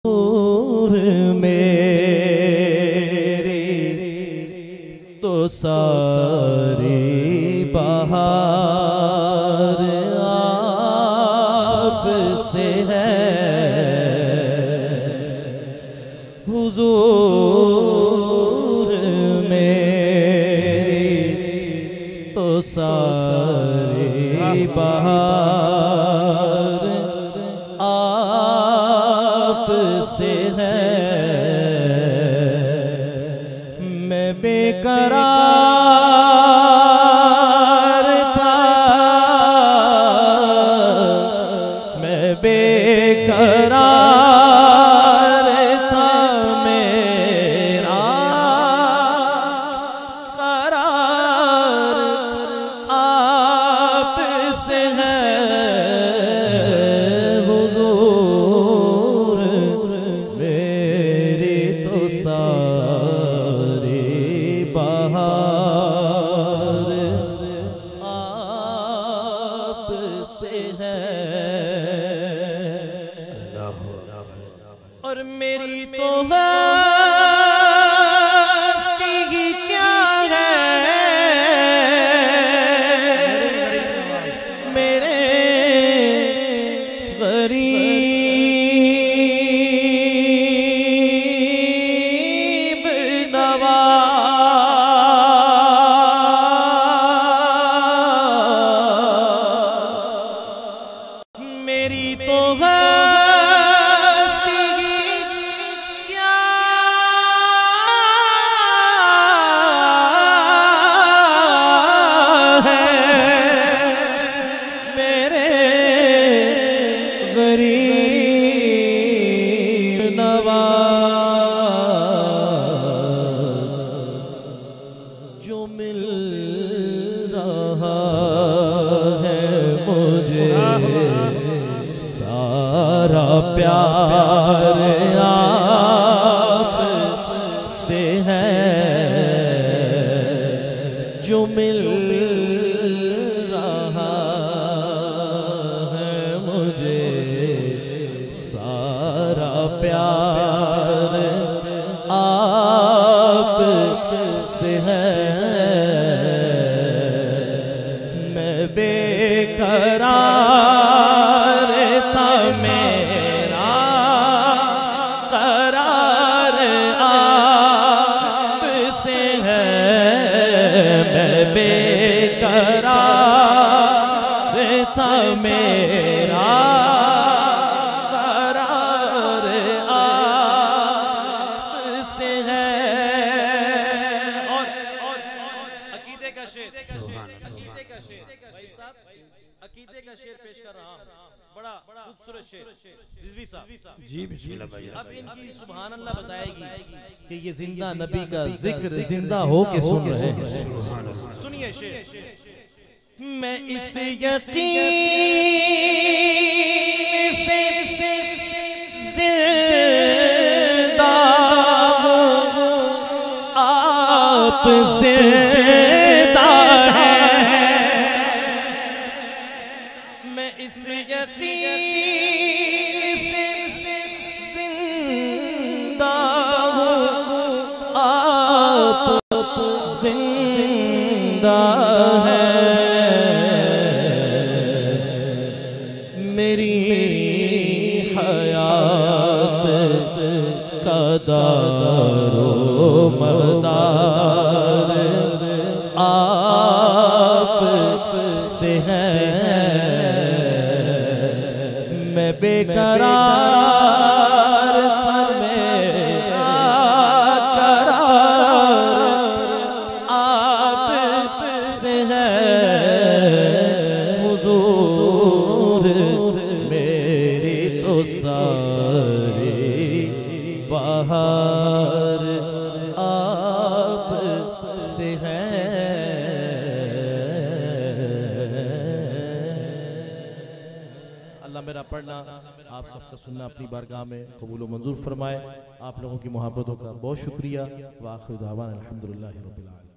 मेरे तो सारी बहार आपसे है। हुजूर मेरी तो सारी बहार आपसे है। मैं बेकरार था, मैं बेकरार था, मेरा करार आपसे है। हुजूर मेरी तो सारी बहार आपसे है। और मेरी तो हस्ती ही क्या है, मेरे गरीब नवाज। मेरी तो हस्ती क्या है, मेरे गरीब नवाज। जो मिल रहा है मुझे सारा प्यार आपसे है। जो मिल रहा है मुझे सारा प्यार आपसे है। मैं बेकरार था, मेरा करार आपसे है। मैं बेकरार था, मेरा करार आपसे है। और अकीदे का शेर, अकीदे का शेर भाई साहब, अकीदे का शेर पेश कर रहा हूं। बड़ा खूबसूरत शेर रिजवी साहब जी, बिस्मिल्लाह भाई। अब इनकी सुभान अल्लाह बताएगी कि ये जिंदा नबी का जिक्र जिंदा हो के सुन रहे हैं। सुनिए शेर। मैं इस यकीन से जिंदा हूं, आप जिंदा हैं। मैं इस यकीन से जिंदा हूं, आप जिंदा हैं। मेरी हयात का दारो मदार आपसे है। मैं बेकरार था, मेरा करार आपसे है। हुजूर मेरी तो सारी बहार आपसे है। अल्लाह मेरा पढ़ना आप सबसे सुनना अपनी बारगाह में कबूल व मंजूर फरमाए। आप लोगों की मोहब्बतों का बहुत शुक्रिया। व आखिर दावाना अल्हम्दुलिल्लाहि रब्बिल आलमीन।